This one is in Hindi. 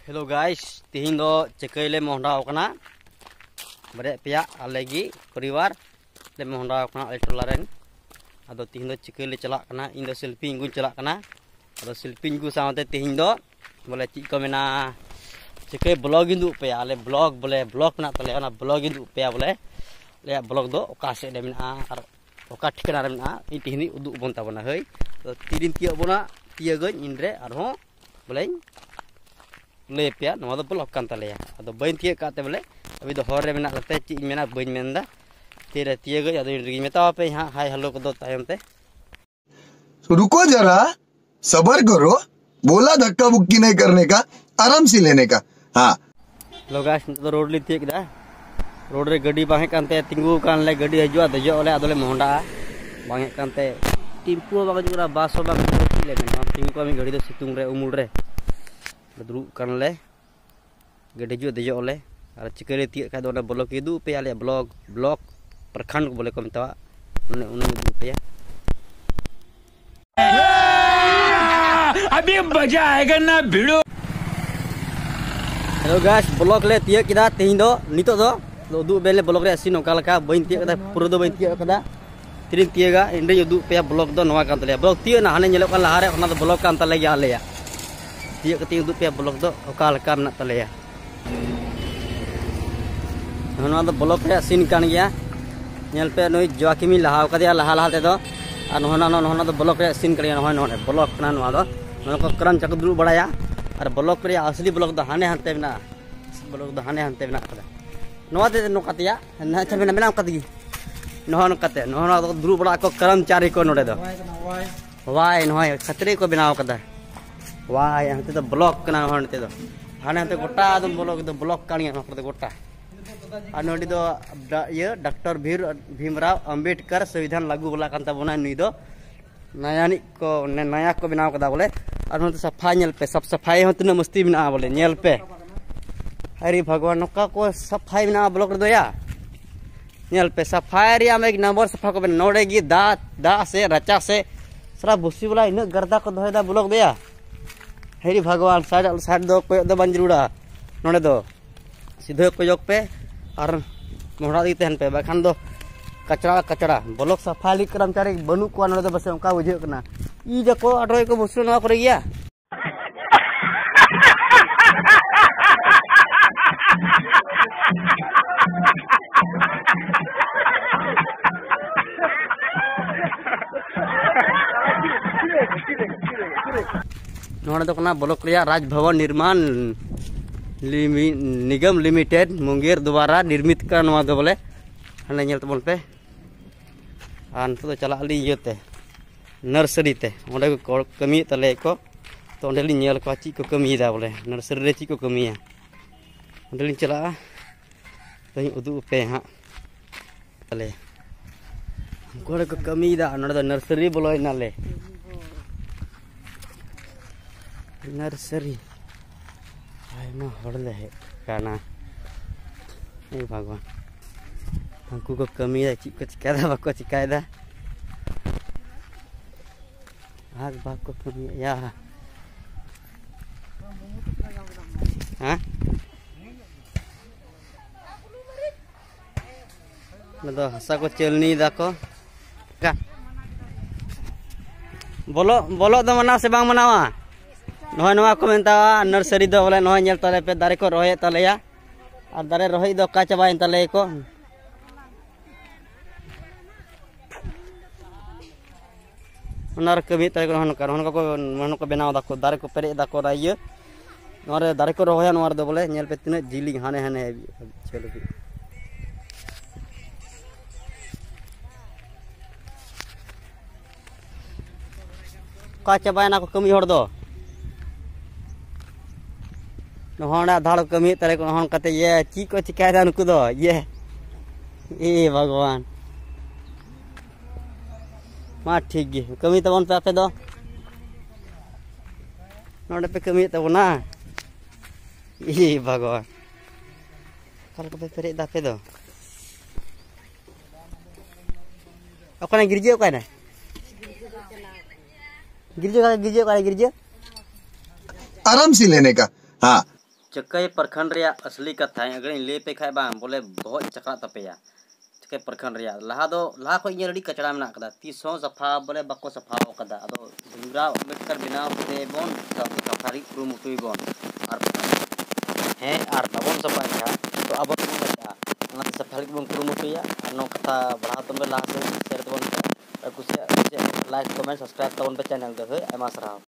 Hello guys, tihin do cekele mohonda okana. Bare pia alegi परिवार le mohonda okana altrolaren. Ado tihin do cekele celak kana, indo selfie ngun celak kana. Ado selfie ngu samate tihin do boleh cik ko mena cekele blog indu pe ale blog boleh blog na tole ona blog indu pe boleh. Le blog do okase de mena ar oka ठिकाना रे मना इ तिहिनि उदु बन ताबना हय तो तिदिन तिया बना तिया गय इनरे आरो बोले ले पिया नवा दो ब्लॉक कान तलेया अदो बइन तिया काते बोले अभी दो हर रे मना लते चि मेना बइन मेनदा तेरे तिया गय अदो इनरे मेता पे हां हाय हेलो को दो तायम ते रुको जरा सब्र करो बोला धक्का मुक्की नहीं करने का आराम से लेने का हाँ लो गाइस तो रोड ली तिया किदा रोड रे गड्डी बाहे कानते तिंगु कान ले गड्डी हजुआ दजो ओले अदले मोहंडा बाहे कानते टिम्पू बाग जुरा बास बाग ले मेना तिंगु को मी गड्डी दो सितुंग रे उमुल रे दुरु कान ले गड्डी हजुआ दजो ओले आर चिकरे तिय का दो ब्लॉक इदु पे आले ब्लॉक प्रखंड को बोले को मतावा उन उदु पे अभी मजा आएगा ना भिड़ो। हेलो गाइस ब्लॉक ले तिय किदा तिहिन दो नितो दो उदु बेले ब्लॉक रे सीन ओका लका बइन तिय कदा पुरो दो बइन तिय कदा तिरिन तियगा इंडे उदु पे ब्लॉक दो नवा कान तले ब्लॉक तिय ना हाने नेलो कान लहारे ओना दो ब्लॉक कान तले या लेया तिय कति उदु पे ब्लॉक दो ओका लका ना तले या नवा दो ब्लॉक रे सीन कान गया नेल पे नोय जोकिमी लहाव कदिया लहा लहा ते दो आ नोना दो ब्लॉक रे सीन करिया नोय नोने ब्लॉक ना नवा दो नोना को करन चक दुरु बड़ाया और ब्लॉक रे असली ब्लॉक दो हाने हानते ना ब्लॉक दो हाने हानते ना कदा नवा दे नोकातिया ना छबे मेना कदगी नोहन कते नोहन दो दुरु बड़ा को कर्मचारी को नोडे दो वाय नोय खतरे को बनाव कदा वाय हते तो ब्लॉक कना हनते दो हाने हते गोटा दो ब्लॉक कानिया नोकते गोटा आ नोडी दो ये डॉक्टर भीमराव अंबेडकर संविधान लागू वाला कांता बना नुई दो नया को बनाव कदा बोले और नोते सफाई नेल पे सब सफाई हो तना मस्ती बना बोले नेल पे अरे भगवान नोका को सफाई बना ब्लॉक रे दो या नेल पे सफाई रे हम एक नंबर सफा को नोडेगी दा से रचा से सारा बुसी वाला इन गर्दा को दोदा ब्लॉक दिया हेरी भगवान साइड दो कोय दो बंजरूड़ा नोडे दो सीधे कोयक पे और मोहरा दी तहन पे बखान दो कचरा ब्लॉक सफाई कर्मचारी बनू को नोडे दो बस उनका बुझे कना ई जको अटोय को बुसु नवा करे गया नोडे दो कना ब्लॉक रे राजभवन निर्माण निगम लिमिटेड मुंगेर द्वारा निर्मित का नवा दो बोले हने नेल तबन पे आन तो चला ली येते नर्सरी ते ओंडे को कमी तले को तो ओंडे ली नेल को ची को कमी दा बोले नर्सरी रे ची को कमी है ओंडे ली चला तई उदु पे हां तले गोड़े को कमी दा नोडे दो नर्सरी बोलो नाले नर्सरी आयमा हड़ले है काना ए भगवान हमको को कमी है ची को चिकादा बाको चिकादा आग बाको कमी या हां मतलब हसा को चलनी दाको का बोलो दो मना से बांग मनावा नोय नवा को मेनता नर्सरी दो बोले नोय नेल तले पे दारे को रोहे तलेया और दारे रोहे दो का चबाइन तले को कमी तले को हन को बनाव दाको दारे को पेरे दाको राइए नोरे दारे को रोहे नोर दो बोले नेल पे तिना जिली हाने चलो का चबाइना को कमी हर दो नोहना धाड़ कमी तले को हन कते ये ची को चिकायदा नुकु दो ये ए भगवान मा ठीक गे कमी तबन पे आपे दो नोडे पे कमी तबना ए भगवान कल को पे पेरे दापे दो ओकना गिरजे ओकना गिरजे आराम से लेने का हाँ चकई प्रखंड रे असली कथा अगर ले पे खाए बांग बोले बहुत चकरा तपेया चकई प्रखंड रे लहा को इन कचरा में कदा तीसों सफा बोले बको सफा कदा अदो दुरा अम्बेडकर बनाव के बोन सफारी कुरुमुटुई बोन और हैं और बाबन सफा तो अब सफारी बोन कुरुमुटुया और नो कथा बढ़ा तबे लहा से शेयर तबन कुछ लाइक कमेंट सब्सक्राइब तबन पे चैनल दे आयमा सराव।